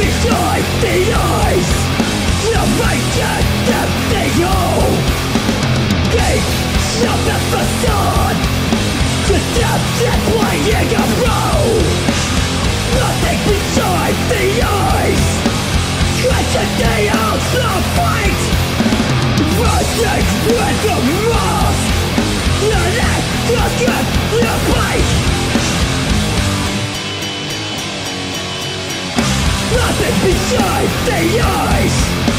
beside the eyes, the vacant empty hole. Gates of the facade, redemption playing a role. Nothing beside the eyes, tragedy of the fight. Rising with the mask, the neck just get the fight. Nothing beside the eyes,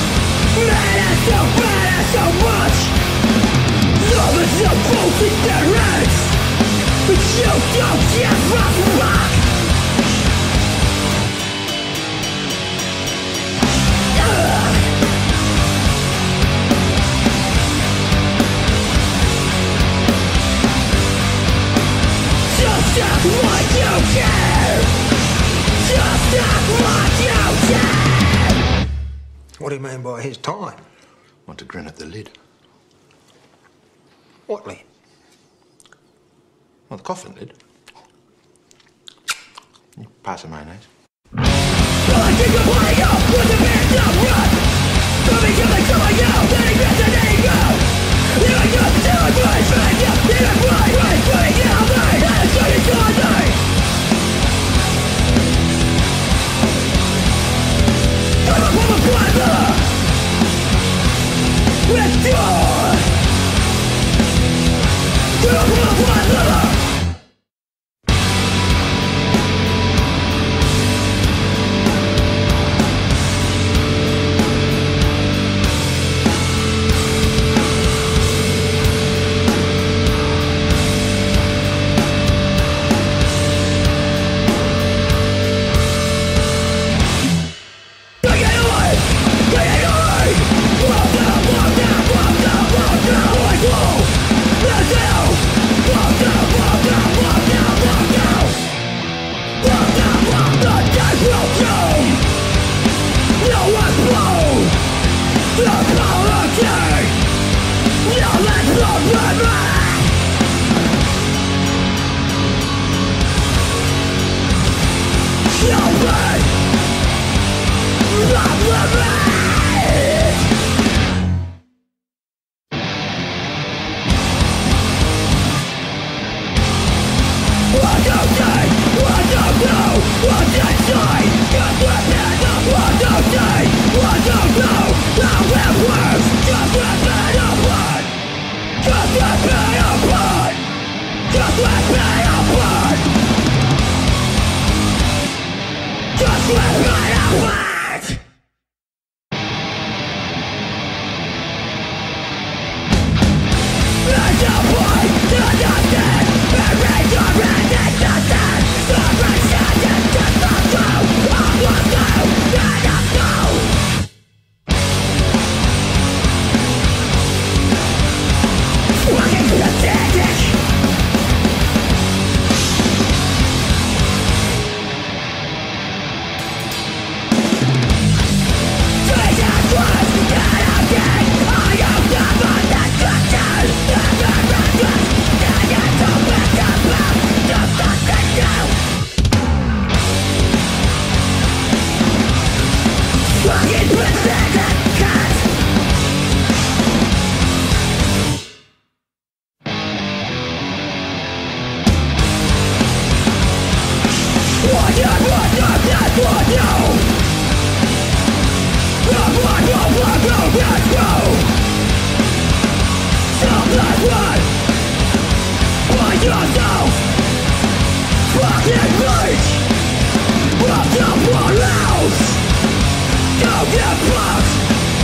matter so much. Love is a both in their heads, but you don't give a fuck. Just act like you care. Just act like you care. What do you mean by his time? Want to grin at the lid? What lid? Well, the coffin lid. Pass the mayonnaise. I think I'm playing up with the band of run. Coming out, letting go, letting go. You ain't got to do it, but it's right now. You ain't right, putting it out there. That's what it's on there. Come up with a brother. Endure. Come up with a brother.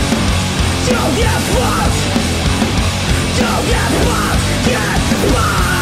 Don't get fucked, get fucked.